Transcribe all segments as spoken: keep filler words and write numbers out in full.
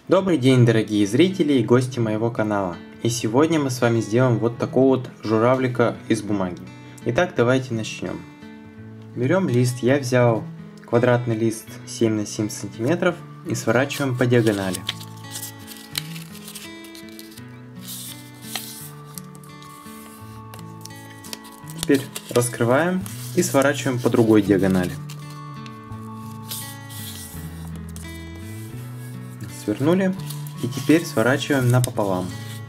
Добрый день, дорогие зрители и гости моего канала. И сегодня мы с вами сделаем вот такого вот журавлика из бумаги. Итак, давайте начнем. Берем лист, я взял квадратный лист семь на семь сантиметров и сворачиваем по диагонали. Теперь раскрываем и сворачиваем по другой диагонали. Свернули и теперь сворачиваем напополам.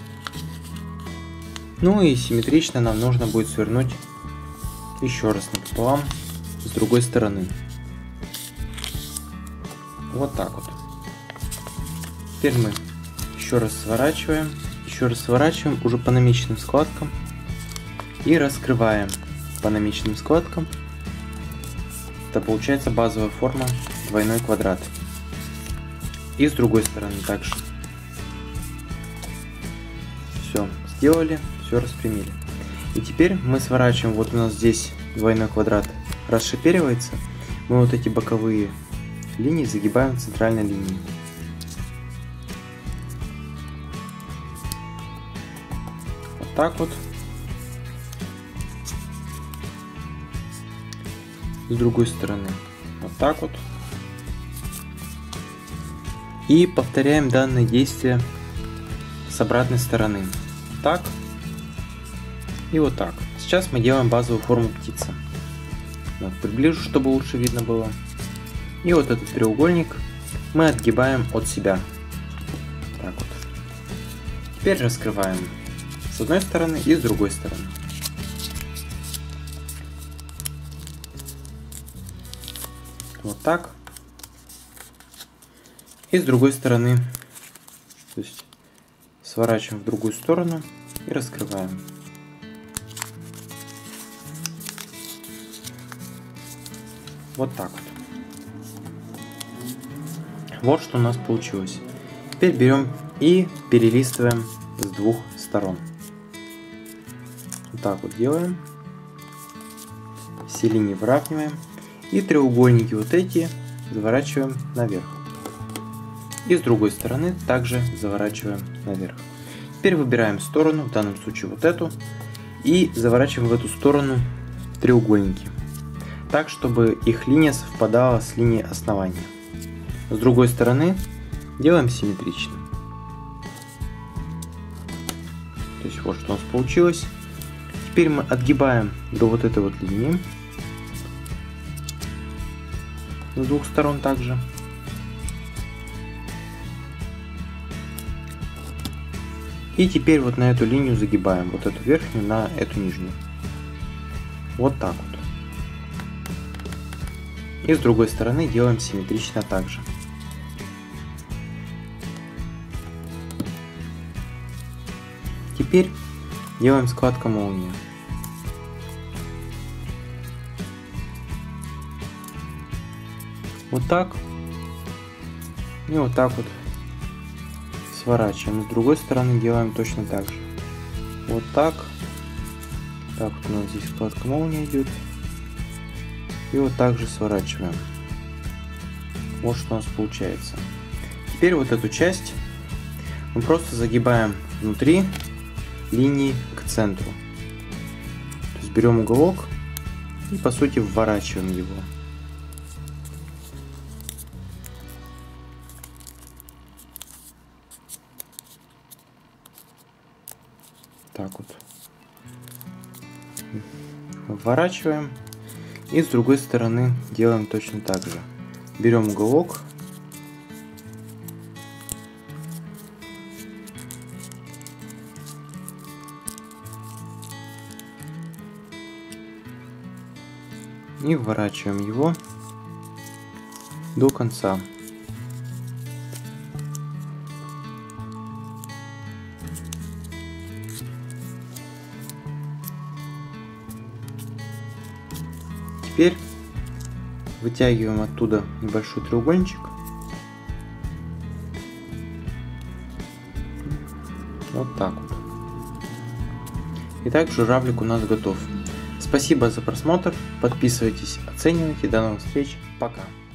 Ну и симметрично нам нужно будет свернуть еще раз напополам с другой стороны. Вот так вот. Теперь мы еще раз сворачиваем, еще раз сворачиваем уже по намеченным складкам и раскрываем по намеченным складкам. Это получается базовая форма двойной квадрат. И с другой стороны также. Все, сделали, все распрямили. И теперь мы сворачиваем, вот у нас здесь двойной квадрат расшиперивается, мы вот эти боковые линии загибаем в центральной линии. Вот так вот. С другой стороны вот так вот. И повторяем данное действие с обратной стороны. Так и вот так. Сейчас мы делаем базовую форму птицы. Вот, приближу, чтобы лучше видно было. И вот этот треугольник мы отгибаем от себя. Так вот. Теперь раскрываем с одной стороны и с другой стороны. Вот так. И с другой стороны, то есть сворачиваем в другую сторону и раскрываем. Вот так вот. Вот что у нас получилось. Теперь берем и перелистываем с двух сторон. Вот так вот делаем. Все линии выравниваем. И треугольники вот эти заворачиваем наверх. И с другой стороны также заворачиваем наверх. Теперь выбираем сторону, в данном случае вот эту, и заворачиваем в эту сторону треугольники, так чтобы их линия совпадала с линией основания. С другой стороны делаем симметрично. То есть вот что у нас получилось. Теперь мы отгибаем до вот этой вот линии. С двух сторон также. И теперь вот на эту линию загибаем, вот эту верхнюю на эту нижнюю. Вот так вот. И с другой стороны делаем симметрично также. Теперь делаем складка молния. Вот так. И вот так вот. Сворачиваем. С другой стороны делаем точно так же. Вот так. Так вот у нас здесь складка молния идет. И вот так же сворачиваем. Вот что у нас получается. Теперь вот эту часть мы просто загибаем внутри линии к центру. То есть берем уголок и по сути вворачиваем его. Так вот. Вворачиваем. И с другой стороны делаем точно так же. Берем уголок. И вворачиваем его до конца. Теперь вытягиваем оттуда небольшой треугольничек. Вот так вот. Итак, журавлик у нас готов. Спасибо за просмотр, подписывайтесь, оценивайте, до новых встреч, пока.